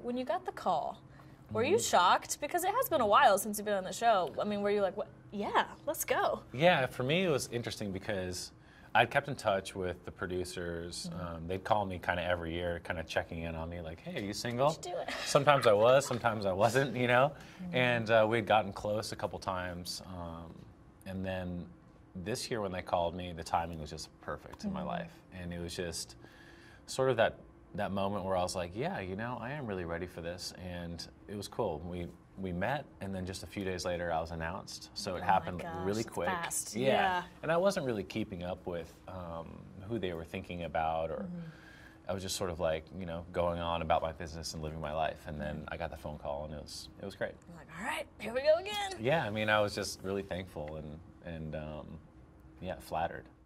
When you got the call, were you shocked? Because it has been a while since you've been on the show. I mean, were you like, what? Yeah, let's go. Yeah, for me it was interesting because I'd kept in touch with the producers. They'd call me kind of every year, kind of checking in on me, like, hey, are you single? Do it. Sometimes I was, sometimes I wasn't, you know? And we'd gotten close a couple times. And then this year when they called me, the timing was just perfect in my life. And it was just sort of that moment where I was like, yeah, you know, I am really ready for this. And it was cool. We met, and then just a few days later, I was announced. So it happened really quick. Fast. Yeah. And I wasn't really keeping up with who they were thinking about, or I was just sort of like, you know, going on about my business and living my life. And then I got the phone call, and it was great. You're like, all right, here we go again. Yeah, I mean, I was just really thankful and yeah, flattered.